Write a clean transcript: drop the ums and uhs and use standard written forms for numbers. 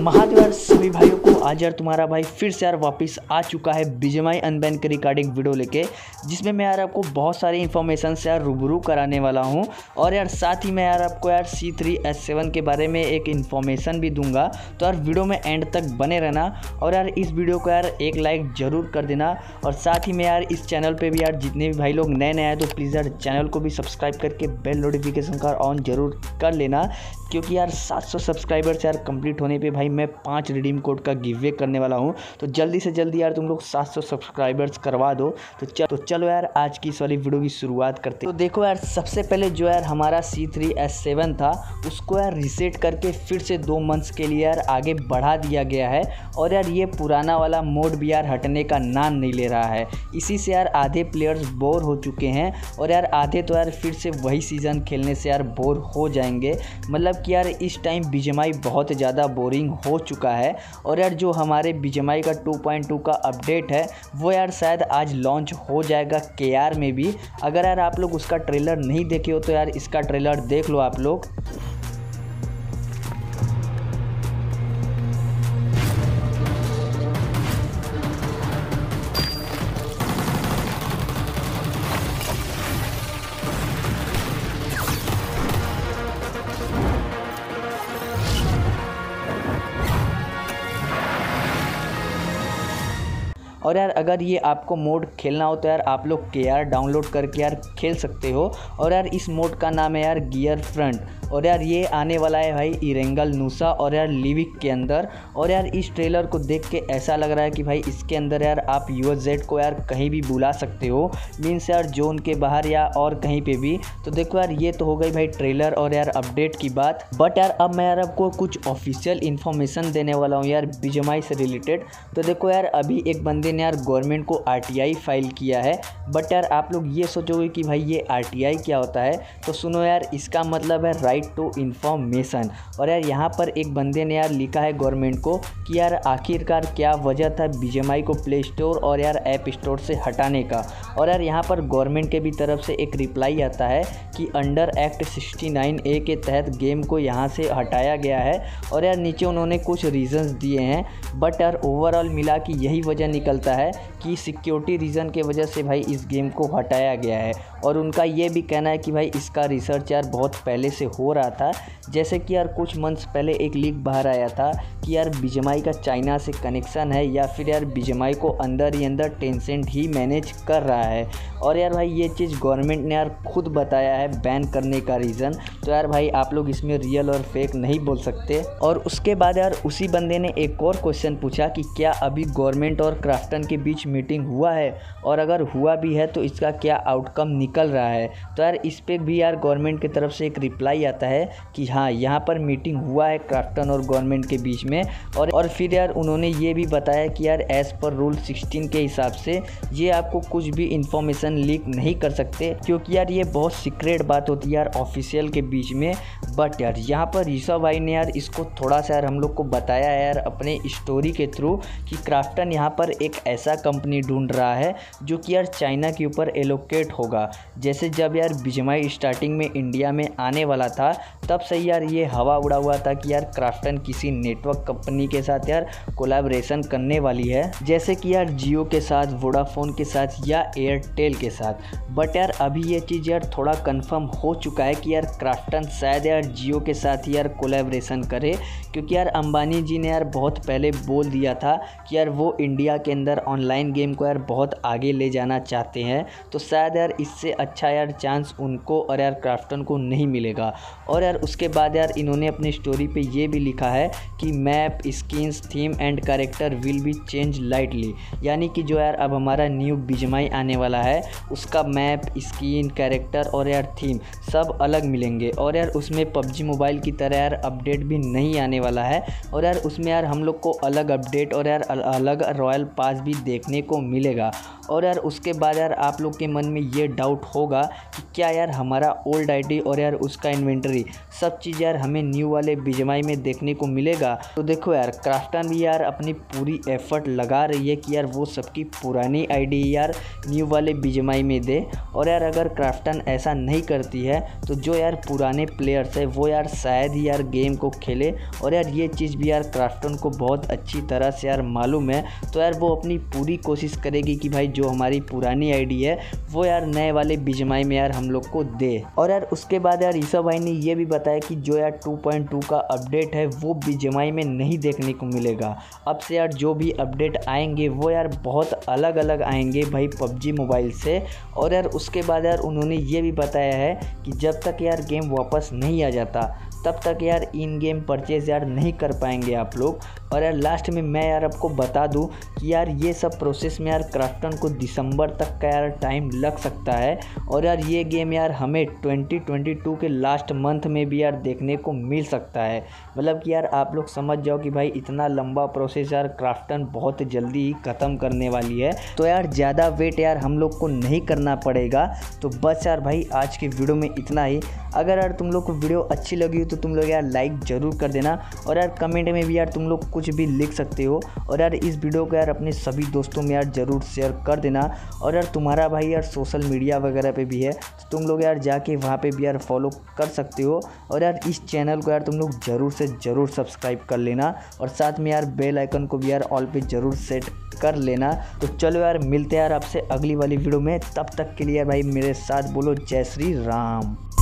महादेव यार सभी भाइयों को आज यार तुम्हारा भाई फिर से यार वापस आ चुका है बीजीएमआई अनबैन के रिगार्डिंग वीडियो लेके, जिसमें मैं यार आपको बहुत सारी इन्फॉर्मेशन से यार रूबरू कराने वाला हूं। और यार साथ ही मैं यार आपको यार C3S7 के बारे में एक इन्फॉर्मेशन भी दूंगा। तो यार वीडियो में एंड तक बने रहना और यार इस वीडियो को यार एक लाइक ज़रूर कर देना। और साथ ही में यार इस चैनल पर भी यार जितने भी भाई लोग नए नए आए तो प्लीज़ यार चैनल को भी सब्सक्राइब करके बेल नोटिफिकेशन का ऑन जरूर कर लेना, क्योंकि यार 700 सब्सक्राइबर्स यार कंप्लीट होने पे भाई मैं 5 रिडीम कोड का गिव वे करने वाला हूं। तो जल्दी से जल्दी यार तुम लोग 700 सब्सक्राइबर्स करवा दो। तो चलो यार आज की इस वाली वीडियो की शुरुआत करते हैं। तो देखो यार सबसे पहले जो यार हमारा C3S7 था उसको यार रीसेट करके फिर से 2 मंथ्स के लिए यार आगे बढ़ा दिया गया है। और यार ये पुराना वाला मोड भी यार हटने का नाम नहीं ले रहा है। इसी से यार आधे प्लेयर्स बोर हो चुके हैं और यार आधे तो यार फिर से वही सीज़न खेलने से यार बोर हो जाएंगे। मतलब कि यार इस टाइम बीजीएमआई बहुत ज़्यादा बोरिंग हो चुका है। और यार जो हमारे बीजीएमआई का 2.2 का अपडेट है वो यार शायद आज लॉन्च हो जाएगा KR में भी। अगर यार आप लोग उसका ट्रेलर नहीं देखे हो तो यार इसका ट्रेलर देख लो आप लोग। और यार अगर ये आपको मोड खेलना हो तो यार आप लोग KR डाउनलोड करके यार खेल सकते हो। और यार इस मोड का नाम है यार गियर फ्रंट। और यार ये आने वाला है भाई इरेंगल नूसा और यार लिविक के अंदर। और यार इस ट्रेलर को देख के ऐसा लग रहा है कि भाई इसके अंदर यार आप USZ को यार कहीं भी बुला सकते हो, मीन्स यार जोन के बाहर या और कहीं पे भी। तो देखो यार ये तो हो गई भाई ट्रेलर और यार अपडेट की बात। बट यार अब मैं यार आपको कुछ ऑफिशियल इन्फॉर्मेशन देने वाला हूँ यार बीजीएमआई से रिलेटेड। तो देखो यार अभी एक बंदे ने यार गवर्नमेंट को RTI फाइल किया है। बट यार आप लोग ये सोचोगे कि भाई ये RTI क्या होता है, तो सुनो यार इसका मतलब है राइट टू इन्फॉर्मेशन। और यार यहाँ पर एक बंदे ने यार लिखा है गवर्नमेंट को कि यार आखिरकार क्या वजह था बीजीएमआई को प्ले स्टोर और यार ऐप स्टोर से हटाने का। और यार यहाँ पर गवर्नमेंट के भी तरफ से एक रिप्लाई आता है कि अंडर एक्ट 69A के तहत गेम को यहाँ से हटाया गया है। और यार नीचे उन्होंने कुछ रीजंस दिए हैं। बट यार ओवरऑल मिला कि यही वजह निकलता है कि सिक्योरिटी रीज़न के वजह से भाई इस गेम को हटाया गया है। और उनका ये भी कहना है कि भाई इसका रिसर्च यार बहुत पहले से हो रहा था। जैसे कि यार कुछ मंथ्स पहले एक लीक बाहर आया था कि यार बीजीएमआई का चाइना से कनेक्शन है या फिर यार बीजीएमआई को अंदर ही अंदर टेंसेंट ही मैनेज कर रहा है। और यार भाई ये चीज़ गवर्नमेंट ने यार खुद बताया है बैन करने का रीज़न। तो यार भाई आप लोग इसमें रियल और फेक नहीं बोल सकते। और उसके बाद यार उसी बंदे ने एक और क्वेश्चन पूछा कि क्या अभी गवर्नमेंट और क्राफ्टन के बीच मीटिंग हुआ है, और अगर हुआ भी है तो इसका क्या आउटकम निकल रहा है। तो यार इस पर भी यार गवर्नमेंट की तरफ से एक रिप्लाई आता है कि हाँ यहाँ पर मीटिंग हुआ है क्राफ्टन और गवर्नमेंट के बीच में। और फिर यार उन्होंने ये भी बताया कि यार एज़ पर रूल 16 के हिसाब से ये आपको कुछ भी इंफॉर्मेशन लीक नहीं कर सकते, क्योंकि यार ये बहुत सीक्रेट बात होती है यार ऑफिशियल के बीच में। बट यार यहाँ पर ऋषभ भाई ने यार इसको थोड़ा सा यार हम लोग को बताया है यार अपने स्टोरी के थ्रू कि क्राफ्टन यहाँ पर एक ऐसा कंपनी ढूंढ रहा है जो कि यार चाइना के ऊपर एलोकेट होगा। जैसे जब यार बीजीएमआई स्टार्टिंग में इंडिया में आने वाला था तब से यार ये हवा उड़ा हुआ था कि यार क्राफ्टन किसी नेटवर्क कंपनी के साथ यार कोलैबोरेशन करने वाली है, जैसे कि यार जियो के साथ, वोडाफोन के साथ या एयरटेल के साथ। बट यार अभी ये चीज़ यार थोड़ा कंफर्म हो चुका है कि यार क्राफ्टन शायद यार जियो के साथ यार कोलैबोरेशन करे, क्योंकि यार अंबानी जी ने यार बहुत पहले बोल दिया था कि यार वो इंडिया के अंदर ऑनलाइन गेम को यार बहुत आगे ले जाना चाहते हैं। तो शायद यार इससे अच्छा यार चांस उनको और यार क्राफ्टन को नहीं मिलेगा। और यार उसके बाद यार इन्होंने अपनी स्टोरी पे ये भी लिखा है कि map, skins, theme and character will be change lightly. यानी कि जो यार अब हमारा न्यू बीजीएमआई आने वाला है उसका मैप, स्किन, कैरेक्टर और यार थीम सब अलग मिलेंगे। और यार उसमें PUBG मोबाइल की तरह यार अपडेट भी नहीं आने वाला है। और यार उसमें यार हम लोग को अलग अपडेट और यार अलग रॉयल पास भी देखने को मिलेगा। और यार उसके बाद यार आप लोग के मन में ये डाउट आउट होगा कि क्या यार हमारा ओल्ड आईडी और यार उसका इन्वेंटरी सब चीज़ यार हमें न्यू वाले बीजीएमआई में देखने को मिलेगा। तो देखो यार क्राफ्टन भी यार अपनी पूरी एफर्ट लगा रही है कि यार वो सबकी पुरानी आईडी यार न्यू वाले बीजीएमआई में दे। और यार अगर क्राफ्टन ऐसा नहीं करती है तो जो यार पुराने प्लेयर्स है वो यार शायद ही यार गेम को खेले। और यार ये चीज़ भी यार क्राफ्टन को बहुत अच्छी तरह से यार मालूम है। तो यार वो अपनी पूरी कोशिश करेगी कि भाई जो हमारी पुरानी आईडी है वो यार नए वाले बीजीएमआई में यार हम लोग को दे। और यार उसके बाद यार ईसा भाई ने ये भी बताया कि जो यार 2.2 का अपडेट है वो बीजीएमआई में नहीं देखने को मिलेगा। अब से यार जो भी अपडेट आएंगे वो यार बहुत अलग अलग आएंगे भाई पबजी मोबाइल से। और यार उसके बाद यार उन्होंने ये भी बताया है कि जब तक यार गेम वापस नहीं आ जाता तब तक यार इन गेम परचेज़ यार नहीं कर पाएंगे आप लोग। और यार लास्ट में मैं यार आपको बता दूं कि यार ये सब प्रोसेस में यार क्राफ्टन को दिसंबर तक का यार टाइम लग सकता है। और यार ये गेम यार हमें 2022 के लास्ट मंथ में भी यार देखने को मिल सकता है। मतलब कि यार आप लोग समझ जाओ कि भाई इतना लंबा प्रोसेस यार क्राफ्टन बहुत जल्दी ही ख़त्म करने वाली है। तो यार ज़्यादा वेट यार हम लोग को नहीं करना पड़ेगा। तो बस यार भाई आज की वीडियो में इतना ही। अगर यार तुम लोग को वीडियो अच्छी लगी हो तो तुम लोग यार लाइक ज़रूर कर देना। और यार कमेंट में भी यार तुम लोग कुछ भी लिख सकते हो। और यार इस वीडियो को यार अपने सभी दोस्तों में यार ज़रूर शेयर कर देना। और यार तुम्हारा भाई यार सोशल मीडिया वगैरह पे भी है तो तुम लोग यार जाके वहाँ पे भी यार फॉलो कर सकते हो। और यार इस चैनल को यार तुम लोग ज़रूर से ज़रूर सब्सक्राइब कर लेना। और साथ में यार बेल आइकन को भी यार ऑल पे ज़रूर सेट कर लेना। तो चलो यार मिलते हैं यार आपसे अगली वाली वीडियो में। तब तक के लिए यार भाई मेरे साथ बोलो जय श्री राम।